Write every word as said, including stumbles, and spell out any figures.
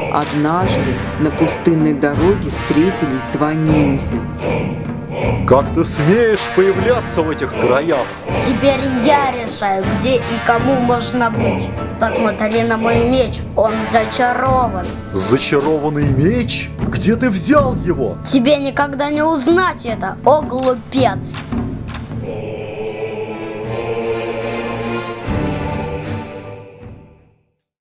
Однажды на пустынной дороге встретились два ниндзя. Как ты смеешь появляться в этих краях? Теперь я решаю, где и кому можно быть. Посмотри на мой меч, он зачарован. Зачарованный меч? Где ты взял его? Тебе никогда не узнать это, о глупец!